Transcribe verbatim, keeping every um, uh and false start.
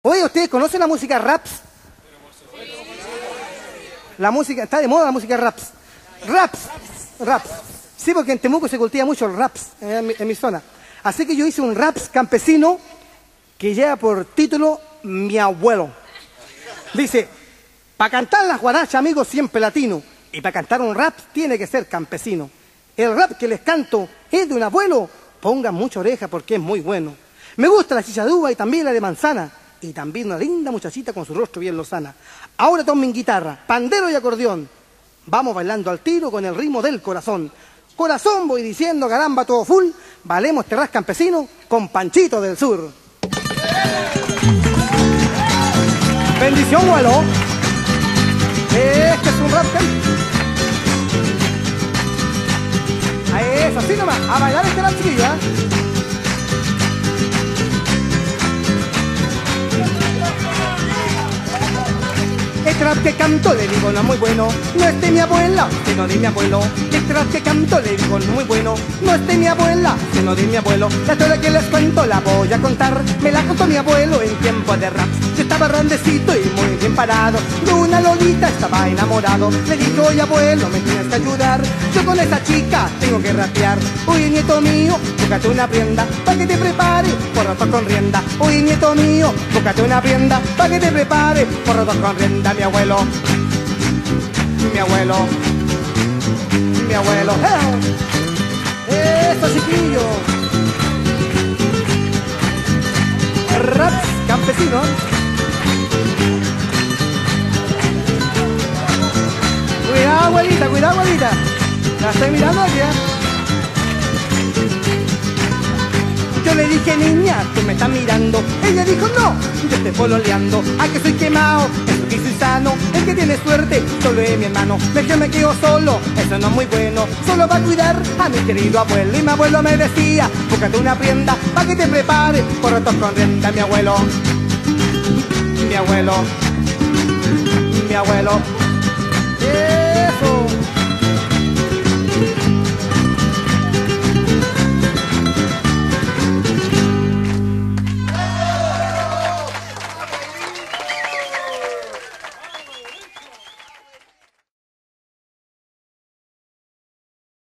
Oye, ¿ustedes conocen la música raps? La música, está de moda la música raps. Raps, raps. Sí, porque en Temuco se cultiva mucho el raps, en mi, en mi zona. Así que yo hice un raps campesino que lleva por título Mi Abuelo. Dice, para cantar las guarachas, amigos, siempre latino. Y para cantar un rap tiene que ser campesino. El rap que les canto es de un abuelo. Pongan mucha oreja porque es muy bueno. Me gusta la chicha de uva y también la de manzana. Y también una linda muchachita con su rostro bien lozana. Ahora tomen guitarra, pandero y acordeón. Vamos bailando al tiro con el ritmo del corazón. Corazón voy diciendo, caramba, todo full. Valemos terraz campesino con Panchito del Sur. Bendición, abuelo. Este es un rap. A eso, así nomás. A bailar este rap, chiquilla. Este rap que canto le digo no es muy bueno, no es de mi abuela, sino de mi abuelo. Este rap que canto le digo no es muy bueno, no es de mi abuela, sino de mi abuelo. La historia que les cuento la voy a contar, me la contó mi abuelo en tiempo de rap. Yo estaba grandecito y muy bien parado, de una lolita estaba enamorado. Le dijo, oye abuelo, me tienes que ayudar, yo con esta chica tengo que rapear. Oye nieto mío, búscate una prenda, pa' que te prepare, por rato con rienda. Oye nieto mío, búscate una prenda, pa' que te prepare, por rato con rienda. Mi abuelo, mi abuelo, mi abuelo. ¡Eh! ¡Eso, chiquillo! Raps campesinos. Cuidado, abuelita, cuidado, abuelita. La estoy mirando aquí, ¿eh? Yo le dije, niña, tú me estás mirando. Ella dijo, no, yo estoy pololeando. ¿A que soy quemado? Eso que soy sano. El que tiene suerte solo es mi hermano. De que me quedo solo, eso no es muy bueno. Solo va a cuidar a mi querido abuelo. Y mi abuelo me decía, búscate una prenda para que te prepare por ratos con renta. Mi abuelo, mi abuelo, mi abuelo. Eso.